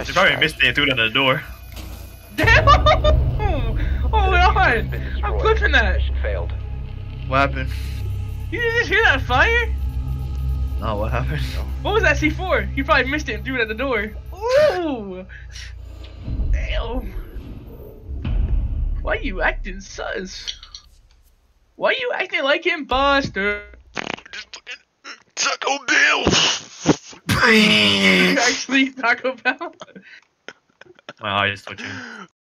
You probably missed it and threw it under the door. Damn! Oh god! I'm clipping that. Mission failed. What happened? You didn't just hear that fire? No, what happened? What was that C4? You probably missed it and threw it at the door. Ooh! Damn. Why you acting sus? Why you acting like imposter? Taco Bell. You actually Taco Bell? My eye is twitching.